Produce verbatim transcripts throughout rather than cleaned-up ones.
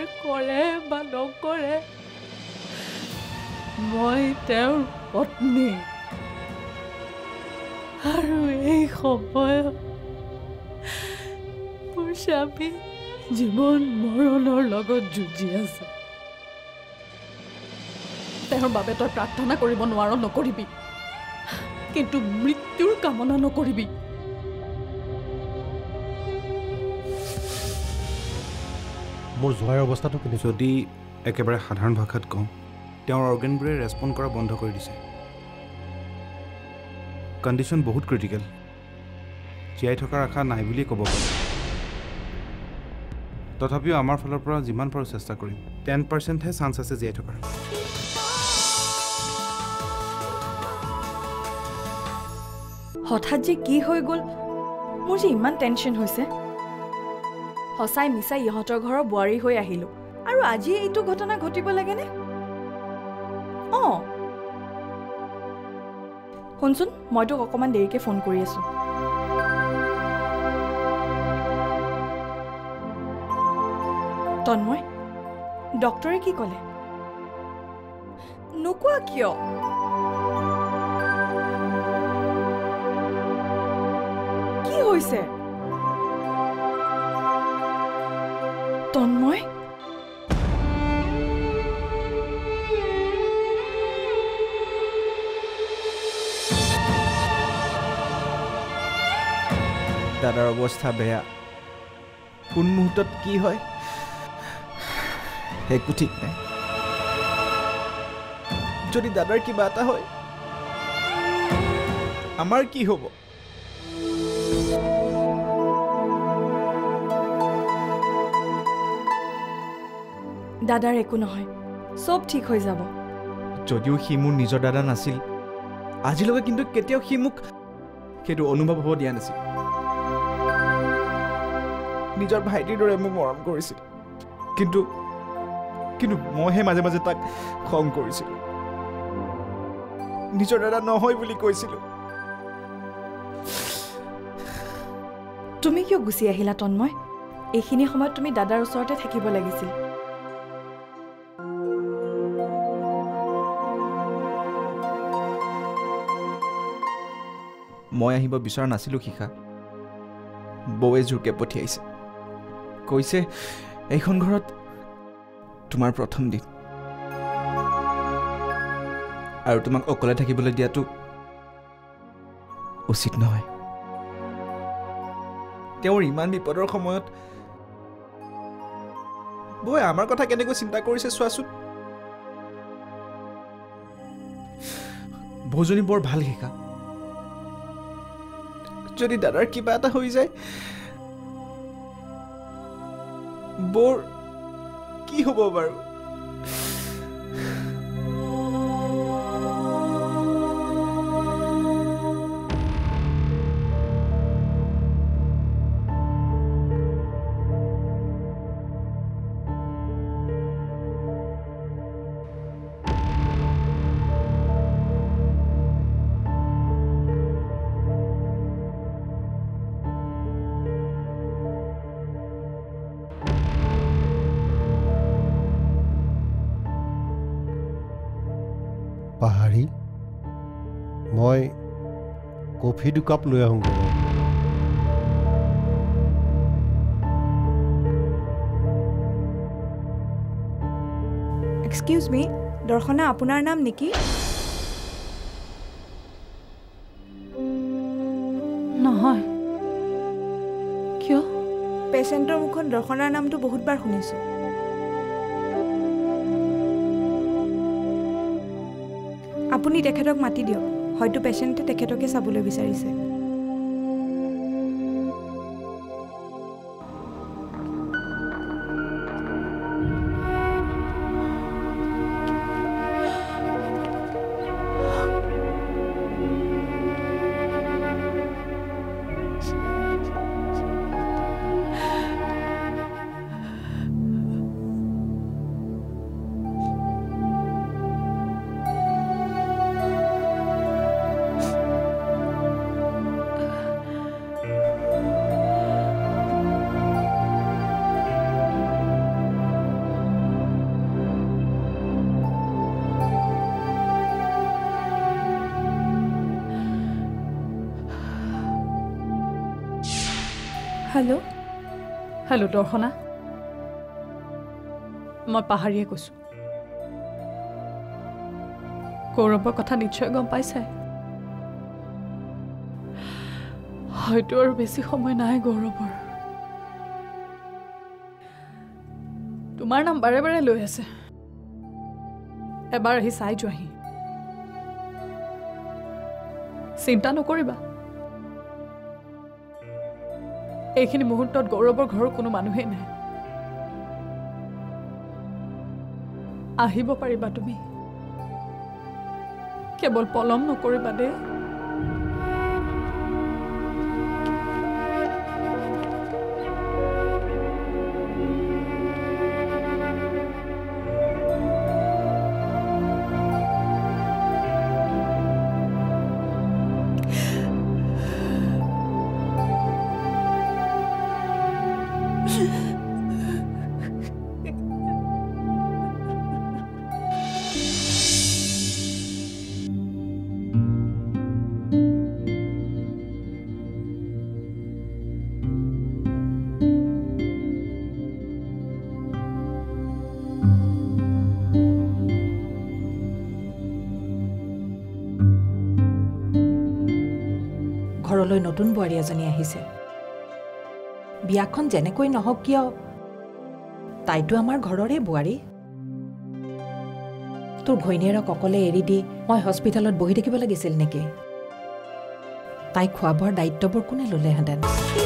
কৰে বা নকৰে মই তেওঁৰ পত্নী আৰু এই সময়ত মোৰ স্বামী জীৱন মৰণৰ লগত যুঁজি আছে তেওঁৰ বাবে তই প্ৰাৰ্থনা কৰিব নোৱাৰ নকৰিবি কিন্তু মৃত্যুৰ কামনা নকৰিবি মোৰ জোৱাৰ অৱস্থাটো কেনে যদি একেবাৰে সাধাৰণ ভাষাত কওঁ তেওঁৰ অৰ্গেনবোৰে ৰেছপণ্ড কৰা বন্ধ কৰি দিছে কণ্ডিশ্যন বহুত ক্ৰিটিকেল জীয়াই থকাৰ আশা নাই বুলিয়ে ক'ব পাৰি তথাপিও আমাৰ ফালৰ পৰা যিমান পাৰোঁ চেষ্টা কৰিম টেন পাৰ্চেণ্টহে চান্স আছে জীয়াই থকাৰ হঠাৎ যে কি হৈ গ'ল মোৰ যে ইমান টেনশ্যন হৈছে সঁচাই মিছাই ইহঁতৰ ঘৰৰ বোৱাৰী হৈ আহিলোঁ আৰু আজি এইটো ঘটনা ঘটিব লাগেনে অঁ শুনচোন মই তোক অকণমান দেৰিকৈ ফোন কৰি আছোঁ তন্ময় ডক্টৰে কি ক'লে নোকোৱা কিয় কি হৈছে তন্ময় দাদাৰ অৱস্থা বেয়া কোন মুহূৰ্তত কি হয় একো ঠিক নাই যদি দাদাৰ কিবা এটা হয় আমাৰ কি হ'ব দাদাৰ একো নহয় চব ঠিক হৈ যাব যদিও সি মোৰ নিজৰ দাদা নাছিল আজিলৈকে কিন্তু কেতিয়াও সি মোক সেইটো অনুভৱ হ'ব দিয়া নাছিল নিজৰ ভাইটিৰ দৰে মোক মৰম কৰিছিল কিন্তু কিন্তু মইহে মাজে মাজে তাক খং কৰিছিলোঁ নিজৰ দাদা নহয় বুলি কৈছিলোঁ তুমি কিয় গুচি আহিলা তন্ময় এইখিনি সময়ত তুমি দাদাৰ ওচৰতে থাকিব লাগিছিল মই আহিব বিচৰা নাছিলোঁ শিখা বৌৱে জোৰকে পঠিয়াইছে কৈছে এইখন ঘৰত তোমাৰ প্ৰথম দিন আৰু তোমাক অকলে থাকিবলৈ দিয়াটো উচিত নহয় তেওঁৰ ইমান বিপদৰ সময়ত বৌৱে আমাৰ কথা কেনেকৈ চিন্তা কৰিছে চোৱাচোন বৌজনী বৰ ভাল শিকা যদি দাদাৰ কিবা এটা হৈ যায় বৰ কি হ'ব বাৰু পাহাৰী মই কফি দুকাপ লৈ আহোঁগৈ এক্সকিউজ মি দৰ্শনা আপোনাৰ নাম নেকি নহয় কিয় পেচেণ্টৰ মুখত দৰ্শনাৰ নামটো বহুতবাৰ শুনিছোঁ আপুনি তেখেতক মাতি দিয়ক হয়তো পেচেণ্টে তেখেতকে চাবলৈ বিচাৰিছে হেল্ল' হেল্ল' দৰ্শনা, মই পাহাৰীয়ে কৈছোঁ। গৌৰৱৰ কথা নিশ্চয় গম পাইছাই। হয়তো আৰু বেছি সময় নাই গৌৰৱৰ। তোমাৰ নাম বাৰে বাৰে লৈ আছে, এবাৰ আহি চাই যোৱাহি। চিন্তা নকৰিবা, এইখিনি মুহূৰ্তত গৌৰৱৰ ঘৰৰ কোনো মানুহেই নাই। আহিব পাৰিবা তুমি, কেৱল পলম নকৰিবা দেই। ঘৰলৈ নতুন বোৱাৰী এজনী আহিছে। বিয়াখন যেনেকৈ নহওক কিয়, তাইতো আমাৰ ঘৰৰে বোৱাৰী। তোৰ ঘৈণীয়েৰক অকলে এৰি দি মই হস্পিটেলত বহি থাকিব লাগিছিল নেকি? তাই খোৱা বোৱাৰ দায়িত্ববোৰ কোনে ল'লেহেঁতেন?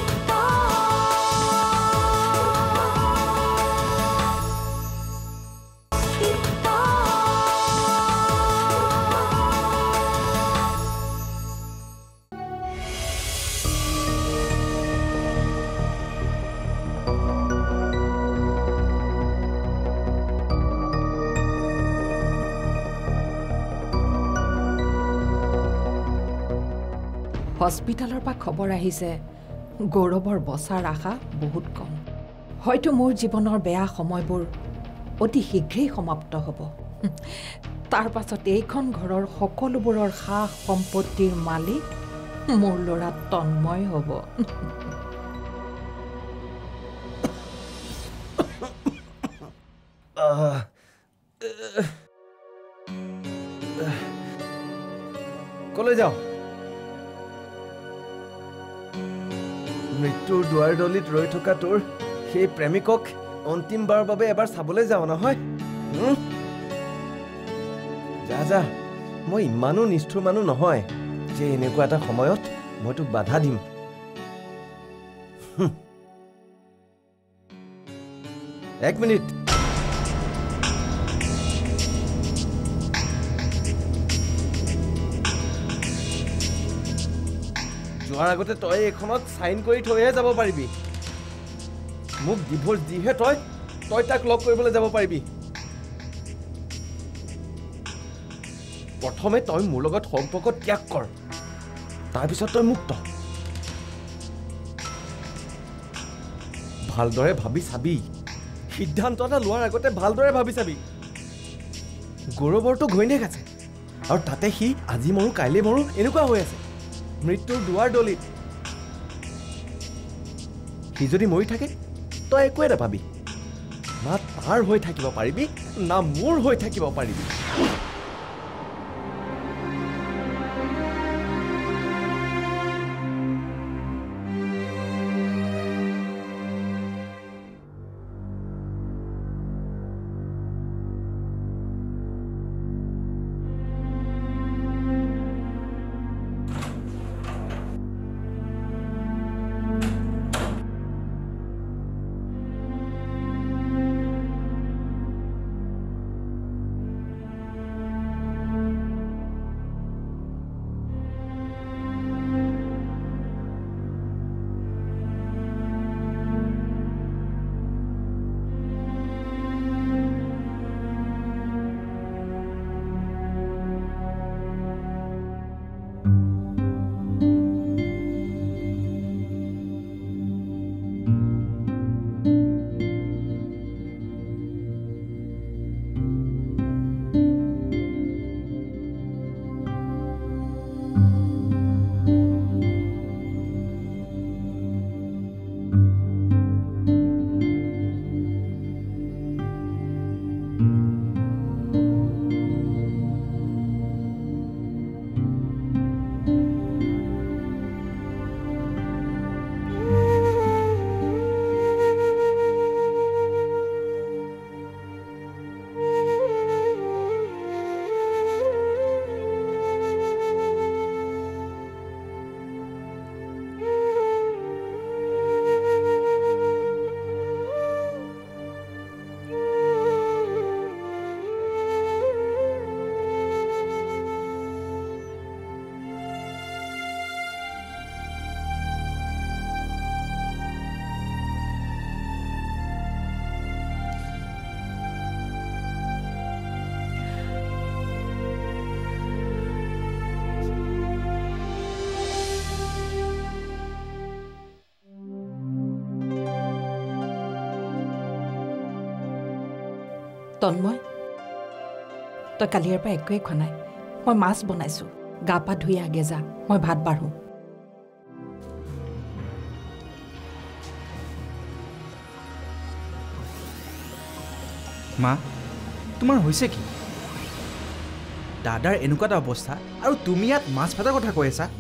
হস্পিটেলৰ পৰা খবৰ আহিছে গৌৰৱৰ বচাৰ আশা বহুত কম। হয়তো মোৰ জীৱনৰ বেয়া সময়বোৰ অতি শীঘ্ৰেই সমাপ্ত হ'ব। তাৰ পাছত এইখন ঘৰৰ সকলোবোৰৰ সা সম্পত্তিৰ মালিক মোৰ ল'ৰা তন্ময় হ'ব। কলৈ যাওঁ? মৃত্যুৰ দুৱাৰ দলিত ৰৈ থকা তোৰ সেই প্ৰেমিকক অন্তিমবাৰৰ বাবে এবাৰ চাবলৈ যাওঁ নহয়। যা যা, মই ইমানো নিষ্ঠুৰ মানুহ নহয় যে এনেকুৱা এটা সময়ত মই তোক বাধা দিম। এক মিনিট। যোৱাৰ আগতে তই এইখনত চাইন কৰি থৈহে যাব পাৰিবি। মোক ডিভোৰ্চ দিহে তই তই তাক লগ কৰিবলৈ যাব পাৰিবি। প্ৰথমে তই মোৰ লগত সম্পৰ্ক ত্যাগ কৰ, তাৰপিছত তই মুক্ত। ভালদৰে ভাবি চাবি, সিদ্ধান্ত এটা লোৱাৰ আগতে ভালদৰে ভাবি চাবি। গৌৰৱৰতো ঘৈণীয়েক আছে, আৰু তাতে সি আজি মৰো কাইলৈ মৰো এনেকুৱা হৈ আছে, মৃত্যুৰ দুৱাৰ দলিত। সি যদি মৰি থাকে তই একোৱে নাপাবি। না তাৰ হৈ থাকিব পাৰিবি, না মোৰ হৈ থাকিব পাৰিবি। তন্ময় তই কালিৰ পৰা একোৱে খোৱা নাই মই মাছ বনাইছোঁ গা পা ধুই আগে যা মই ভাত বাঢ়োঁ মা তোমাৰ হৈছে কি দাদাৰ এনেকুৱা এটা অৱস্থা আৰু তুমি ইয়াত মাছ ভাতৰ কথা কৈ আছা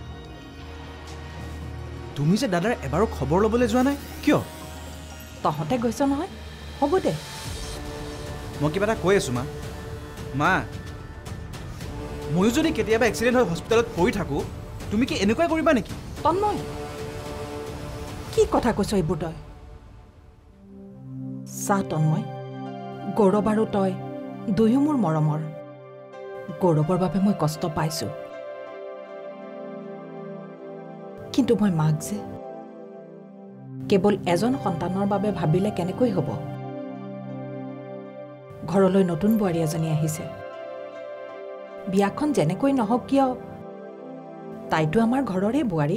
তুমি যে দাদাৰ এবাৰো খবৰ ল'বলৈ যোৱা নাই কিয় তহঁতে গৈছ নহয় হ'ব দে মই কিবা এটা কৈ আছোঁ মা মা ময়ো যদি কেতিয়াবা এক্সিডেণ্ট হৈ হস্পিটেলত পৰি থাকোঁ তুমি কি এনেকুৱাই কৰিবা নেকি তন্ময় কি কথা কৈছ এইবোৰ তই চা তন্ময় গৌৰৱ আৰু তই দুয়ো মোৰ মৰমৰ গৌৰৱৰ বাবে মই কষ্ট পাইছোঁ কিন্তু মই মাক যে কেৱল এজন সন্তানৰ বাবে ভাবিলে কেনেকৈ হ'ব ঘৰলৈ নতুন বোৱাৰী এজনী আহিছে বিয়াখন যেনেকৈ নহওক কিয় তাইতো আমাৰ ঘৰৰে বোৱাৰী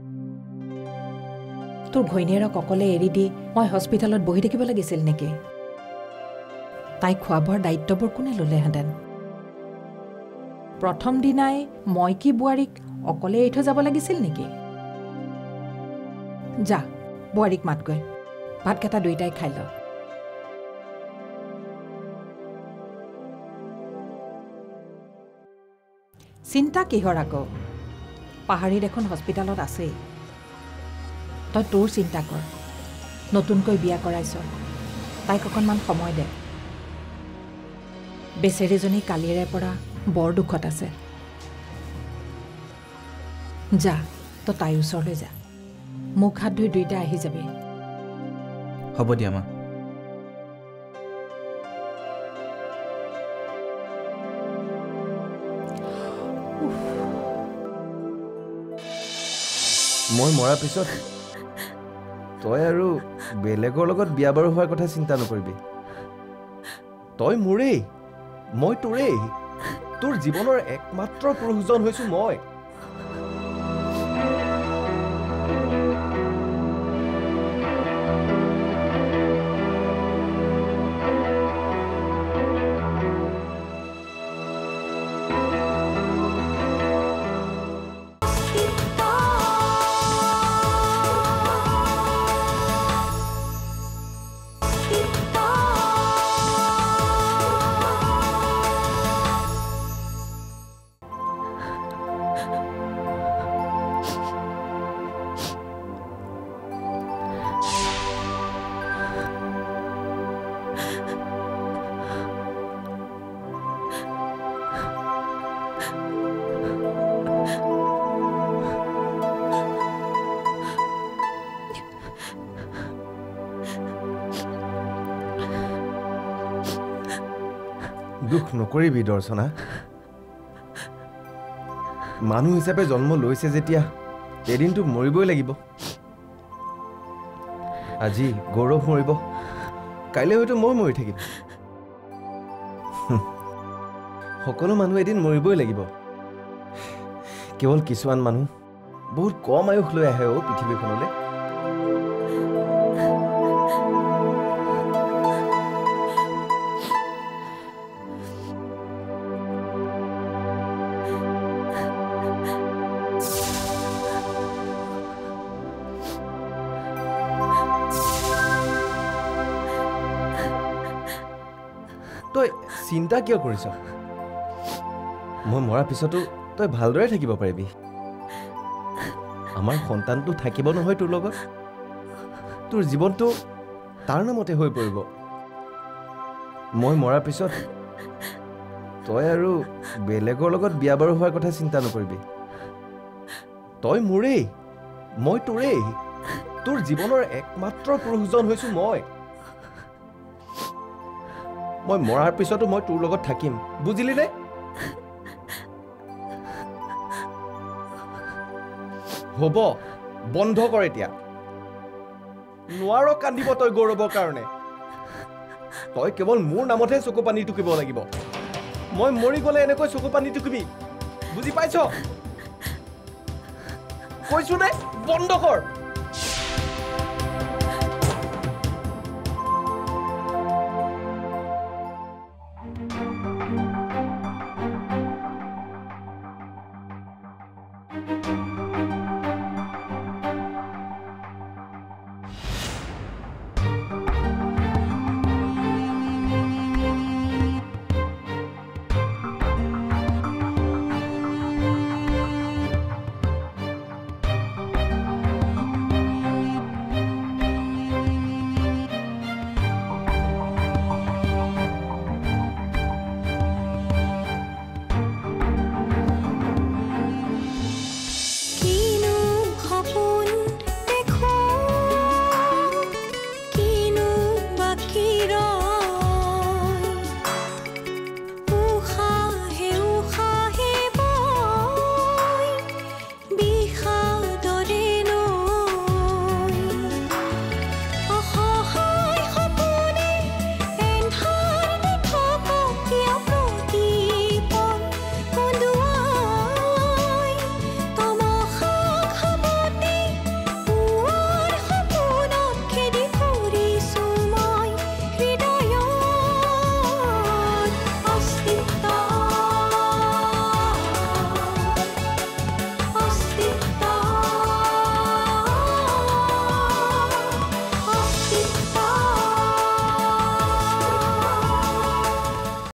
তোৰ ঘৈণীয়েৰক অকলে এৰি দি মই হস্পিটেলত বহি থাকিব লাগিছিল নেকি তাইক খোৱা বোৱাৰ দায়িত্ববোৰ কোনে ল'লেহেঁতেন প্ৰথম দিনাই মই কি বোৱাৰীক অকলে এৰি থৈ যাব লাগিছিল নেকি যা বোৱাৰীক মাতগৈ ভাতকেইটা দুয়োটাই খাই ল চিন্তা কিহৰ আকৌ পাহাৰী দেখোন হস্পিটেলত আছেই তই তোৰ চিন্তা কৰ নতুনকৈ বিয়া কৰাইছ তাইক অকণমান সময় দে বেচেৰীজনী কালিৰে পৰা বৰ দুখত আছে যা তই তাইৰ ওচৰলৈ যা মুখ হাত ধুই দুইটা আহি যাবি হ'ব দিয়া মা মই মৰাৰ পিছত তই আৰু বেলেগৰ লগত বিয়া বাৰু হোৱাৰ কথা চিন্তা নকৰিবি তই মোৰেই মই তোৰেই তোৰ জীৱনৰ একমাত্ৰ প্ৰয়োজন হৈছোঁ মই দুখ নকৰিবি দৰ্শনা মানুহ হিচাপে জন্ম লৈছে যেতিয়া এদিনটো মৰিবই লাগিব আজি গৌৰৱ মৰিব কাইলৈ হয়তো মই মৰি থাকিম সকলো মানুহ এদিন মৰিবই লাগিব কেৱল কিছুমান মানুহ বহুত কম আয়ুস লৈ আহে অ পৃথিৱীখনলৈ তই চিন্তা কিয় কৰিছ মই মৰাৰ পিছতো তই ভালদৰে থাকিব পাৰিবি আমাৰ সন্তানটো থাকিব নহয় তোৰ লগত তোৰ জীৱনটো তাৰ নামতে হৈ পৰিব মই মৰাৰ পিছত তই আৰু বেলেগৰ লগত বিয়া বাৰু হোৱাৰ কথা চিন্তা নকৰিবি তই মোৰেই মই তোৰেই তোৰ জীৱনৰ একমাত্ৰ প্ৰয়োজন হৈছোঁ মই মই মৰাৰ পিছতো মই তোৰ লগত থাকিম বুজিলি নে হ'ব বন্ধ কৰ এতিয়া নোৱাৰ কান্দিব তই গৌৰৱৰ কাৰণে তই কেৱল মোৰ নামতহে চকু পানী টুকিব লাগিব মই মৰি গ'লে এনেকৈ চকু পানী টুকিবি বুজি পাইছ কৈছো নে বন্ধ কৰ